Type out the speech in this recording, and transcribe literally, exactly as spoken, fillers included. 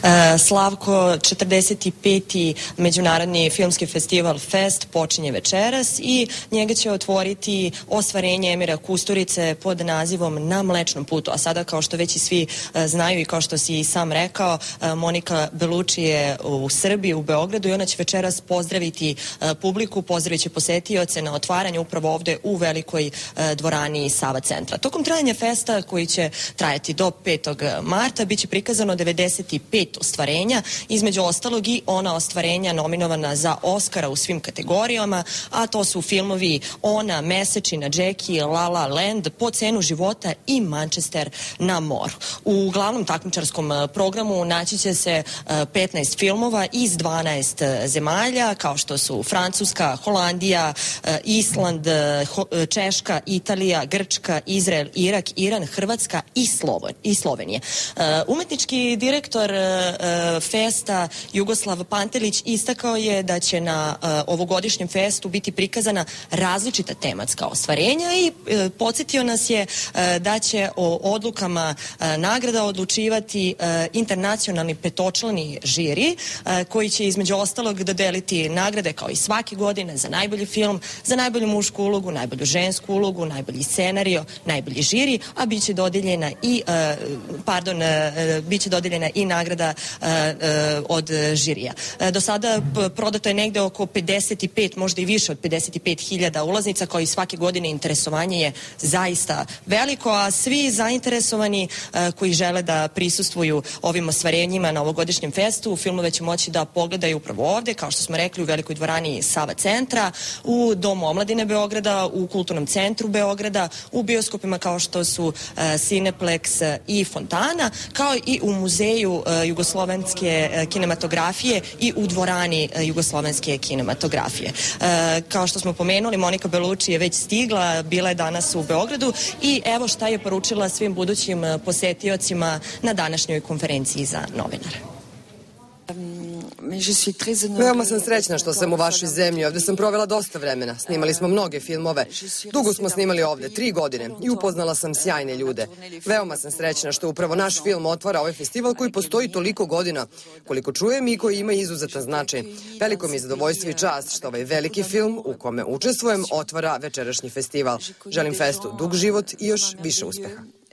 Slavko, četrdeset peti Međunarodni filmski festival Fest počinje večeras i njega će otvoriti ostvarenje Emira Kusturice pod nazivom Na mlečnom putu. A sada, kao što već i svi znaju i kao što si i sam rekao, Monika Belucci je u Srbiji, u Beogradu, i ona će večeras pozdraviti publiku, pozdravit će posetioce na otvaranju upravo ovde u velikoj dvorani Sava centra. Tokom trajanja festa, koji će trajati do petog marta, biće prikazano devedeset pet ostvarenja, između ostalog i ona ostvarenja nominovana za Oscara u svim kategorijama, a to su filmovi Ona, Mesečina, Jackie, La La Land, Po cenu života i Manchester na moru. U glavnom takmičarskom programu naći će se petnaest filmova iz dvanaest zemalja, kao što su Francuska, Holandija, Island, Češka, Italija, Grčka, Izrael, Irak, Iran, Hrvatska i Slovenija. Umetnički direktor festa Jugoslav Pantelić istakao je da će na ovogodišnjem festu biti prikazana različita tematska ostvarenja i podsjetio nas je da će o odlukama nagrada odlučivati internacionalni petočlani žiri, koji će između ostalog dodeliti nagrade kao i svake godine za najbolji film, za najbolju mušku ulogu, najbolju žensku ulogu, najbolji scenario, najbolji žiri, a biće dodeljena i pardon, biće dodeljena i nagrada od žirija. Do sada prodato je negde oko pedeset pet, možda i više od pedeset pet hiljada ulaznica, kao i svake godine interesovanje je zaista veliko, a svi zainteresovani koji žele da prisustvuju ovim ostvarenjima na ovogodišnjem festu, filmove će moći da pogledaju upravo ovde, kao što smo rekli, u velikoj dvorani Sava centra, u Domu omladine Beograda, u Kulturnom centru Beograda, u bioskopima kao što su Cineplex i Fontana, kao i u Muzeju jugoslovenske kinematografije i u dvorani jugoslovenske kinematografije. Kao što smo pomenuli, Monika Belucci je već stigla, bila je danas u Beogradu i evo šta je poručila svim budućim posetiocima na današnjoj konferenciji za novinare. Veoma sam srećna što sam u vašoj zemlji. Ovde sam provela dosta vremena. Snimali smo mnoge filmove. Dugo smo snimali ovde, tri godine, i upoznala sam sjajne ljude. Veoma sam srećna što upravo naš film otvara ovaj festival koji postoji toliko godina, koliko čujem, i koji ima izuzetan značaj. Veliko mi je zadovoljstvo i čast što ovaj veliki film u kome učestvujem otvara večerašnji festival. Želim festu dug život i još više uspeha.